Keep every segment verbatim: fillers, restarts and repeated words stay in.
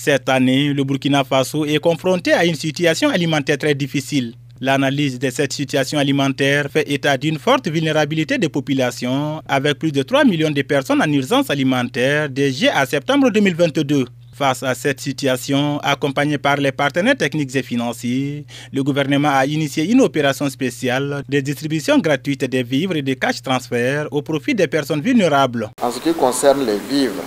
Cette année, le Burkina Faso est confronté à une situation alimentaire très difficile. L'analyse de cette situation alimentaire fait état d'une forte vulnérabilité des populations, avec plus de trois millions de personnes en urgence alimentaire de juillet à septembre deux mille vingt-deux. Face à cette situation, accompagné par les partenaires techniques et financiers, le gouvernement a initié une opération spéciale de distribution gratuite des vivres et de cash transfert au profit des personnes vulnérables. En ce qui concerne les vivres,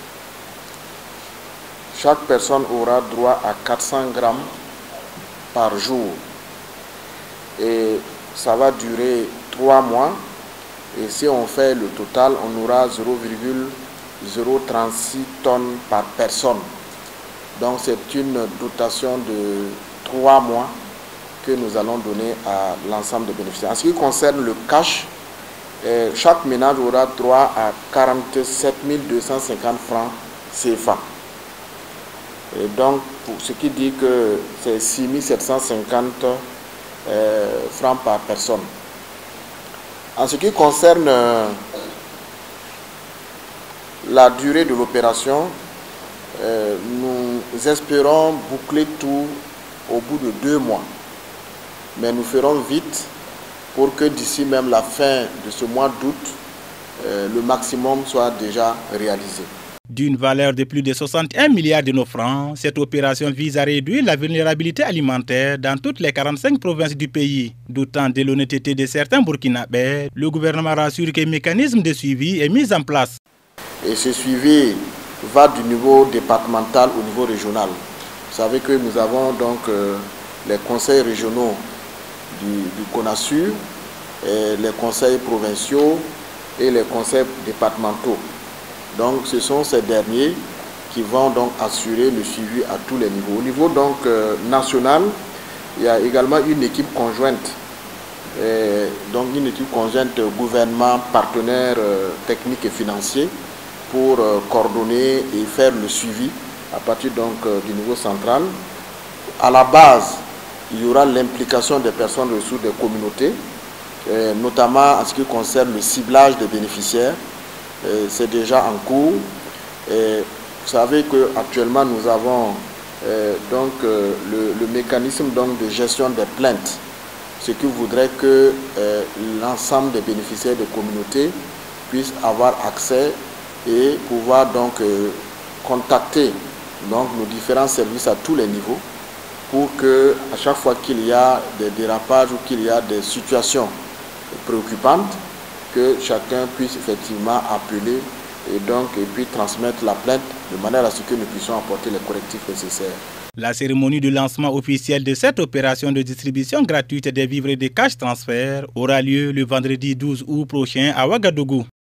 chaque personne aura droit à quatre cents grammes par jour. Et ça va durer trois mois. Et si on fait le total, on aura zéro virgule zéro trente-six tonnes par personne. Donc c'est une dotation de trois mois que nous allons donner à l'ensemble des bénéficiaires. En ce qui concerne le cash, eh, chaque ménage aura droit à quarante-sept mille deux cent cinquante francs C F A. Et donc, pour ce qui dit que c'est six mille sept cent cinquante euh, francs par personne. En ce qui concerne euh, la durée de l'opération, euh, nous espérons boucler tout au bout de deux mois. Mais nous ferons vite pour que d'ici même la fin de ce mois d'août, euh, le maximum soit déjà réalisé. D'une valeur de plus de soixante et un milliards de nos francs, cette opération vise à réduire la vulnérabilité alimentaire dans toutes les quarante-cinq provinces du pays. Doutant de l'honnêteté de certains Burkinabés, le gouvernement rassure qu'un mécanisme de suivi est mis en place. Et ce suivi va du niveau départemental au niveau régional. Vous savez que nous avons donc euh, les conseils régionaux du, du CONASUR, et les conseils provinciaux et les conseils départementaux. Donc ce sont ces derniers qui vont donc assurer le suivi à tous les niveaux. Au niveau donc euh, national, il y a également une équipe conjointe, et donc une équipe conjointe gouvernement, partenaires euh, techniques et financiers pour euh, coordonner et faire le suivi à partir donc euh, du niveau central. À la base, il y aura l'implication des personnes ressources des communautés, euh, notamment en ce qui concerne le ciblage des bénéficiaires. C'est déjà en cours. Et vous savez qu'actuellement nous avons euh, donc, euh, le, le mécanisme donc, de gestion des plaintes, ce qui voudrait que euh, l'ensemble des bénéficiaires de communautés puissent avoir accès et pouvoir donc euh, contacter donc, nos différents services à tous les niveaux pour que à chaque fois qu'il y a des dérapages ou qu'il y a des situations préoccupantes, que chacun puisse effectivement appeler et donc et puis transmettre la plainte de manière à ce que nous puissions apporter les correctifs nécessaires. La cérémonie de lancement officiel de cette opération de distribution gratuite des vivres et des cash transferts aura lieu le vendredi douze août prochain à Ouagadougou.